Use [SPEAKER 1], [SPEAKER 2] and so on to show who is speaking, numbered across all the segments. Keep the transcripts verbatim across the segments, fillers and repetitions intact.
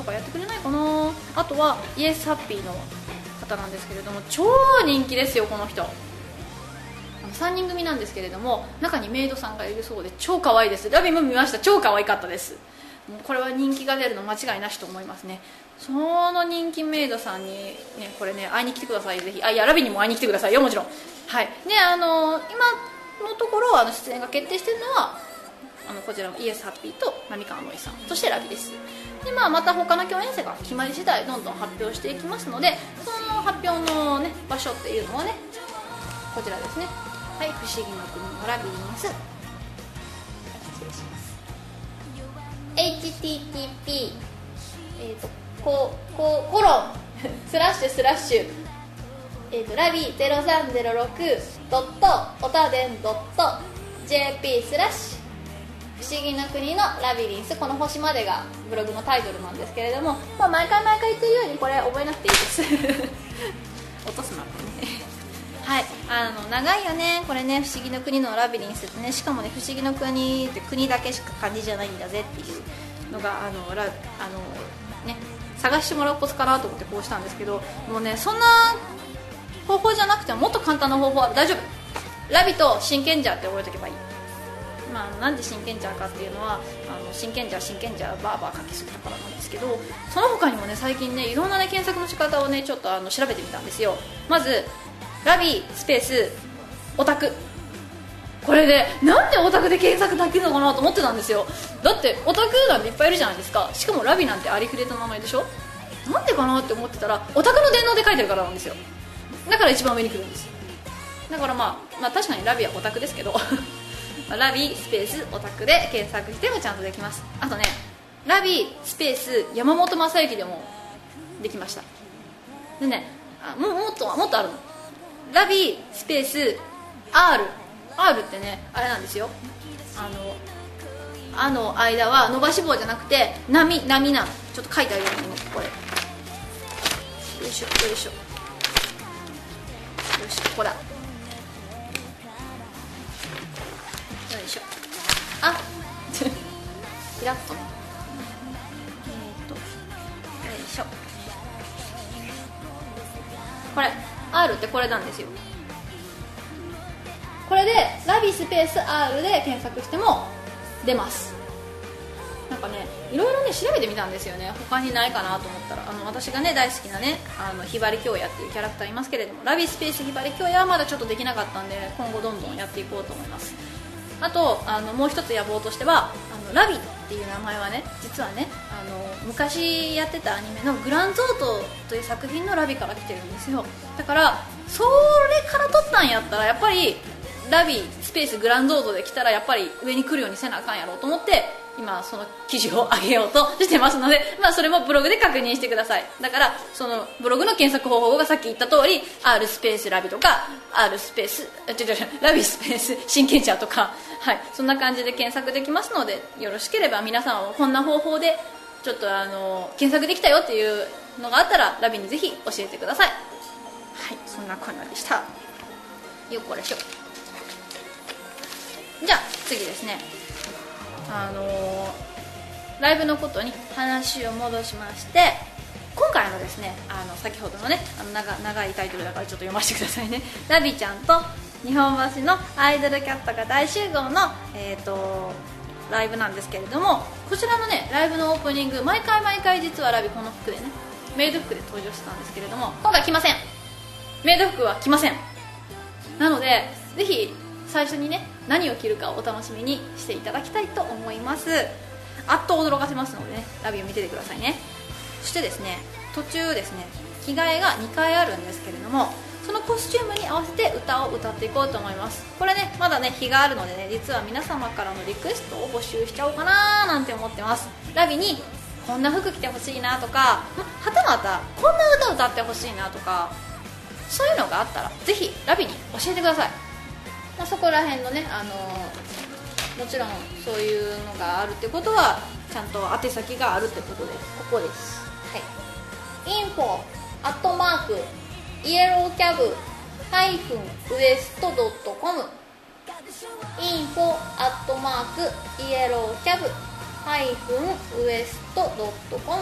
[SPEAKER 1] かやってくれないかな。あとはイエスハッピーの方なんですけれども、超人気ですよこの人。あのさんにん組なんですけれども、中にメイドさんがいるそうで超可愛いです。ラビも見ました。超可愛かったです。もうこれは人気が出るの間違いなしと思いますね。その人気メイドさんに、ね、これね会いに来てください。ぜひ。あ、いやラビにも会いに来てくださいよ、もちろん。はい。で、あの今のところあの出演が決定しているのはあのこちらのイエスハッピーと浪川のりさん、そしてラビです。で、まあ、また他の共演者が決まり次第どんどん発表していきますので、その発表の、ね、場所っていうのはねこちらですね。はい、不思議の国のラビリンス、失礼します。 エイチティーティーピー えっ、ー、とコココロンスラッシュスラッシュえーとラビゼロさんゼロろくドットオタデンドット ジェーピー スラッシュ不思議の国のラビリンス、この星までがブログのタイトルなんですけれども、まあ、毎回毎回言ってるようにこれ覚えなくていいです落とすなってねはい、あの長いよねこれね、不思議の国のラビリンスってね。しかもね、不思議の国って国だけしか漢字じゃないんだぜっていうのがあのラあの、ね、探してもらうコツかなと思ってこうしたんですけど、もうねそんな方法じゃなくてももっと簡単な方法は大丈夫。ラビと真剣ジャーって覚えておけばいい。まあ、なんで真剣ジャーかっていうのは、あの真剣ジャー真剣ジャーバーバー書きすぎたからなんですけど、その他にもね最近ねいろんなね検索の仕方をねちょっとあの調べてみたんですよ。まずラビスペースオタク、これで、ね、なんでオタクで検索できるのかなと思ってたんですよ。だってオタクなんていっぱいいるじゃないですか。しかもラビなんてありふれた名前でしょ。なんでかなって思ってたらオタクの電脳で書いてるからなんですよ。だから一番上に来るんです。だからまあ、まあ、確かにラビはオタクですけどラビスペースオタクで検索してもちゃんとできます。あとね、ラビスペース山本昌幸でもできました。でね、あ も, もっともっとあるの。ラビスペース R R ってねあれなんですよ。あのあの間は伸ばし棒じゃなくて波波なの。ちょっと書いてあるようにね、これよいしょよいしょよいしょ、ここだ。よいしょ、あピラッとね、えー、っとよいしょ、これ R ってこれなんですよ。これでラビスペース R で検索しても出ます。なんかねいろいろね調べてみたんですよね。他にないかなと思ったら、あの私がね大好きなねあのひばり京也っていうキャラクターいますけれども、ラビスペースひばり京也はまだちょっとできなかったんで、今後どんどんやっていこうと思います。あとあのもう一つ野望としては、あのラビっていう名前はね実はねあの昔やってたアニメのグランゾートという作品のラビから来てるんですよ。だからそれから取ったんやったらやっぱりラビスペースグランゾートで来たらやっぱり上に来るようにせなあかんやろうと思って今その記事を上げようとしてますので、まあ、それもブログで確認してください。だからそのブログの検索方法がさっき言った通り R スペースラビとか R スペース違う違うラビスペース真剣者とか、はい、そんな感じで検索できますので、よろしければ皆さんはこんな方法でちょっとあの検索できたよっていうのがあったらラビにぜひ教えてください。はい、そんなこんなでした。よっこらしょ。じゃあ次ですね、あのー、ライブのことに話を戻しまして、今回のですねあの先ほどのねあの 長, 長いタイトルだからちょっと読ませてくださいね。ラビちゃんと日本橋のアイドルキャットが大集合の、えー、とライブなんですけれども、こちらのねライブのオープニング毎回毎回実はラビこの服でねメイド服で登場してたんですけれども、今回来ません。メイド服は来ません。なのでぜひ最初にね何を着るかをお楽しみにしていただきたいと思います。あっと驚かせますのでねラビを見ててくださいね。そしてですね途中ですね着替えがにかいあるんですけれども、そのコスチュームに合わせて歌を歌っていこうと思います。これねまだね日があるのでね実は皆様からのリクエストを募集しちゃおうかななんて思ってます。ラビにこんな服着てほしいなとか、はたまたこんな歌歌ってほしいなとか、そういうのがあったらぜひラビに教えてください。まあ、そこら辺のね、あのー、もちろんそういうのがあるってことはちゃんと宛先があるってことで、ここです。はい、インフォアットマークイエローキャブハイフンウエストドットコム、インフォアットマークイエローキャブハイフンウエストドットコム、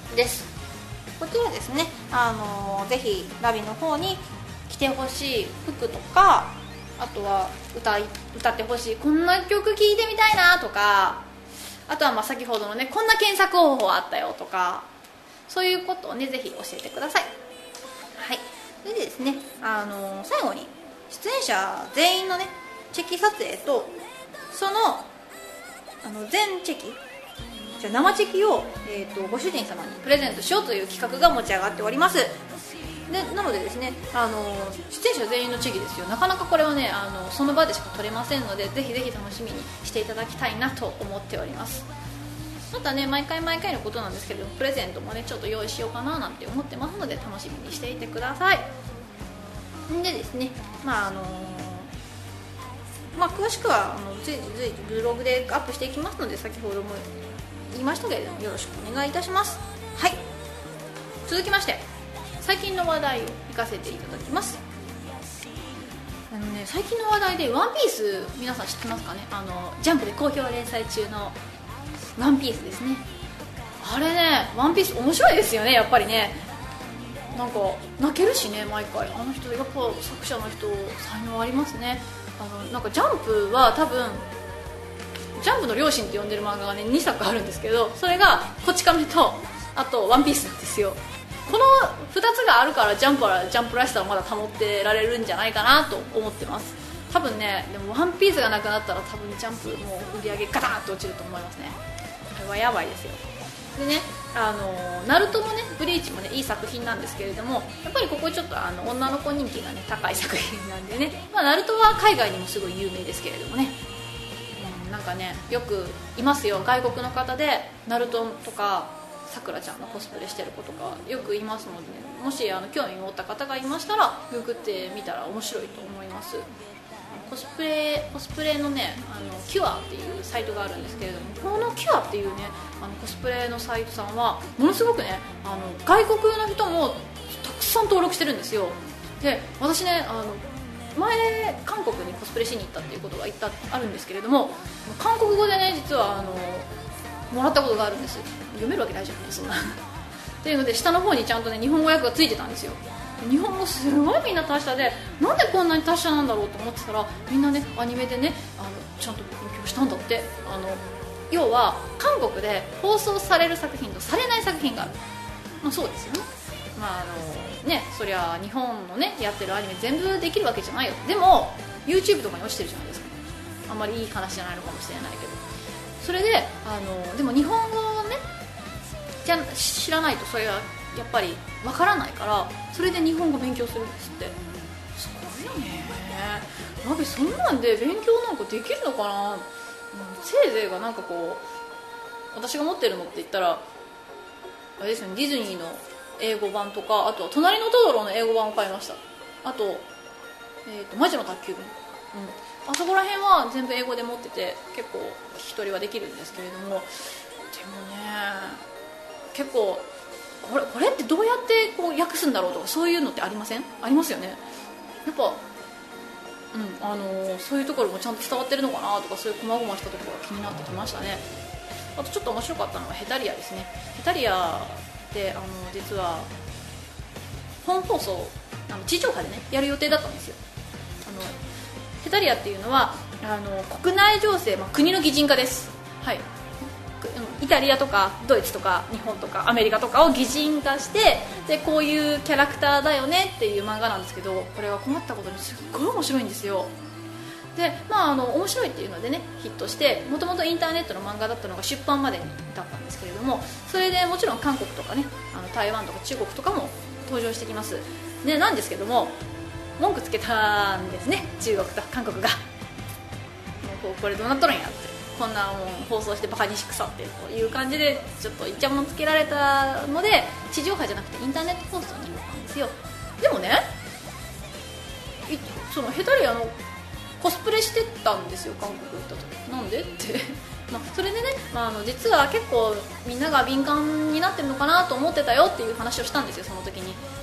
[SPEAKER 1] です。こちらですね、あのー、ぜひラビの方に着てほしい服とか、あとは 歌い歌ってほしいこんな曲聴いてみたいなとか、あとはまあ先ほどのねこんな検索方法あったよとか、そういうことをねぜひ教えてください。はい。それでですね、あのー、最後に出演者全員のねチェキ撮影とそのあの全チェキじゃ生チェキを、えー、とご主人様にプレゼントしようという企画が持ち上がっております。でなのでですね、あの出演者全員のチェキですよ。なかなかこれはねあのその場でしか撮れませんので、ぜひぜひ楽しみにしていただきたいなと思っております。またね毎回毎回のことなんですけれども、プレゼントもねちょっと用意しようかななんて思ってますので、楽しみにしていてください。でですね、まああのまあ、詳しくはあの随時随時ブログでアップしていきますので、先ほども言いましたけれどもよろしくお願いいたします。はい。続きまして最近の話題を行かせていただきます。あの、ね、最近の話題でワンピース皆さん知ってますかね。あのジャンプで好評連載中のワンピースですね。あれねワンピース面白いですよね。やっぱりねなんか泣けるしね、毎回あの人やっぱ作者の人才能ありますね。あのなんかジャンプは多分ジャンプの両親って呼んでる漫画がねにさくあるんですけど、それがこち亀とあとワンピースなんですよ。このふたつがあるからジャンプはジャンプらしさをまだ保ってられるんじゃないかなと思ってます。多分ねでもワンピースがなくなったら多分ジャンプもう売り上げガタッと落ちると思いますね。これはやばいですよ。でね、あのナルトもねブリーチもねいい作品なんですけれども、やっぱりここちょっとあの女の子人気がね高い作品なんでね、まあ、ナルトは海外にもすごい有名ですけれどもね、うん、なんかねよくいますよ、外国の方でナルトとかさくらちゃんのコスプレしてる子とかよくいますので、ね、もしあの興味持った方がいましたらググってみたら面白いと思います。コスプレコスプレのねあのキュアっていうサイトがあるんですけれども、このキュアっていうねあのコスプレのサイトさんはものすごくねあの外国の人もたくさん登録してるんですよ。で私ねあの前韓国にコスプレしに行ったっていうことが言ったあるんですけれども、韓国語でね実はあのもらったことがあるんです。読めるわけないじゃないそんなっていうので下の方にちゃんとね日本語訳がついてたんですよ。日本語すごいみんな達者で、なんでこんなに達者なんだろうと思ってたら、みんなねアニメでねあのちゃんと勉強したんだって。あの要は韓国で放送される作品とされない作品がある、まあ、そうですよね。まああのねそりゃ日本のねやってるアニメ全部できるわけじゃないよ。でも YouTube とかに落ちてるじゃないですか。あんまりいい話じゃないのかもしれないけど、それであのでも日本語をねじゃ知らないとそれはやっぱりわからないから、それで日本語勉強するんですって。すごいよね。ラビそんなんで勉強なんかできるのかな、うん、せいぜいがなんかこう私が持ってるのって言ったらあれですね、ディズニーの英語版とか、あとは隣のトトロの英語版を買いました。あと、えーと、魔女の宅急便、うん、あそこら辺は全部英語で持ってて結構聞き取りはできるんですけれども、でもね結構これ、これってどうやってこう訳すんだろうとかそういうのってありません？ありますよね。やっぱ、うんあのー、そういうところもちゃんと伝わってるのかなとか、そういう細々したところが気になってきましたね。あとちょっと面白かったのはヘタリアですね。ヘタリアってあの実は本放送あの地上波でねやる予定だったんですよ。あのヘタリアっていうのはあの国内情勢、まあ、国の擬人化です。はい、イタリアとかドイツとか日本とかアメリカとかを擬人化して、でこういうキャラクターだよねっていう漫画なんですけど、これは困ったことにすっごい面白いんですよ。でまあ、あの面白いっていうのでねヒットして、もともとインターネットの漫画だったのが出版までに至ったんですけれども、それでもちろん韓国とかねあの台湾とか中国とかも登場してきます。でなんですけども文句つけたんですね、中国と韓国が。もうこうこれどうなっとるんやって、こんなもん放送してバカにしくさってという感じでちょっとイチャモンつけられたので、地上波じゃなくてインターネット放送になったんですよ。でもねそのヘタリアのコスプレしてたんですよ、韓国行った時。なんでってまあそれでね、まあ、あの実は結構みんなが敏感になってるのかなと思ってたよっていう話をしたんですよ、その時に。